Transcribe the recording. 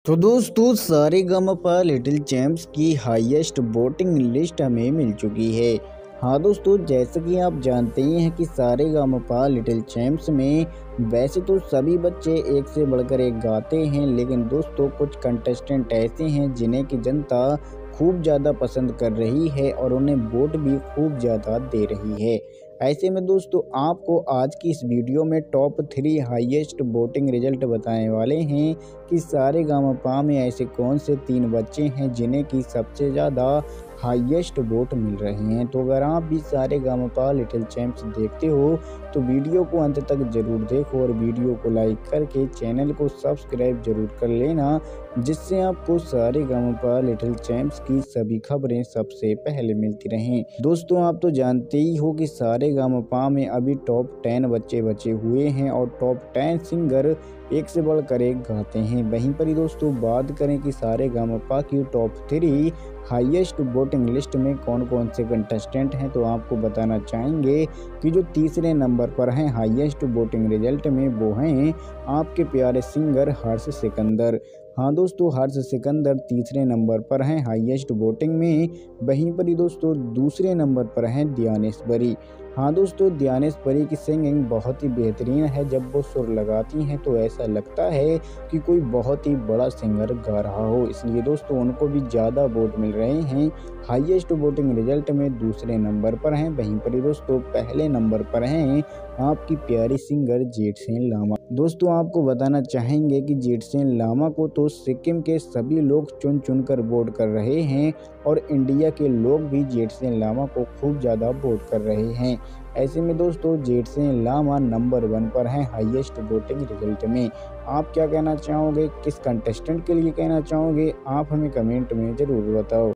तो दोस्तों Sa Re Ga Ma Pa little champs की हाईएस्ट वोटिंग लिस्ट हमें मिल चुकी है। हाँ दोस्तों, जैसे कि आप जानते ही हैं कि सारेगामापा लिटिल चैम्प्स में वैसे तो सभी बच्चे एक से बढ़कर एक गाते हैं, लेकिन दोस्तों कुछ कंटेस्टेंट ऐसे हैं जिन्हें की जनता खूब ज़्यादा पसंद कर रही है और उन्हें वोट भी खूब ज़्यादा दे रही है। ऐसे में दोस्तों आपको आज की इस वीडियो में टॉप 3 हाईएस्ट वोटिंग रिजल्ट बताने वाले हैं कि सारेगामापा में ऐसे कौन से 3 बच्चे हैं जिन्हें की सबसे ज़्यादा हाईएस्ट वोट मिल रहे हैं। तो अगर आप भी सारेगामापा लिटिल चैम्प्स देखते हो तो वीडियो को अंत तक जरूर देखो और वीडियो को लाइक करके चैनल को सब्सक्राइब जरूर कर लेना, जिससे आपको सारेगामापा लिटिल चैम्प्स की सभी खबरें सबसे पहले मिलती रहें। दोस्तों आप तो जानते ही हो कि सारेगामापा में अभी टॉप 10 बच्चे बचे हुए हैं और टॉप 10 सिंगर एक से बढ़कर एक गाते हैं। वहीं पर ही दोस्तों बात करें कि सारेगामापा की टॉप 3 हाईएस्ट वोटिंग लिस्ट में कौन कौन से कंटेस्टेंट हैं, तो आपको बताना चाहेंगे कि जो तीसरे नंबर पर हैं हाईएस्ट वोटिंग रिजल्ट में वो हैं आपके प्यारे सिंगर हर्ष सिकंदर। हाँ दोस्तों, हर्ष सिकंदर तीसरे नंबर पर हैं हाईएस्ट वोटिंग में। वहीं पर ही दोस्तों दूसरे नंबर पर हैं ज्ञानेश्वरी। हाँ दोस्तों, ज्ञानेश्वरी की सिंगिंग बहुत ही बेहतरीन है। जब वो सुर लगाती हैं तो ऐसा लगता है कि कोई बहुत ही बड़ा सिंगर गा रहा हो, इसलिए दोस्तों उनको भी ज़्यादा वोट मिल रहे हैं। हाईएस्ट वोटिंग रिजल्ट में दूसरे नंबर पर हैं। वहीं पर ही दोस्तों पहले नंबर पर हैं आपकी प्यारी सिंगर जेठसेन लामा। दोस्तों आपको बताना चाहेंगे कि जेठसेन लामा को तो सिक्किम के सभी लोग चुन चुन कर वोट कर रहे हैं और इंडिया के लोग भी जेठसेन लामा को खूब ज़्यादा वोट कर रहे हैं। ऐसे में दोस्तों जेठसेन लामा नंबर 1 पर हैं हाईएस्ट वोटिंग रिजल्ट में। आप क्या कहना चाहोगे, किस कंटेस्टेंट के लिए कहना चाहोगे, आप हमें कमेंट में ज़रूर बताओ।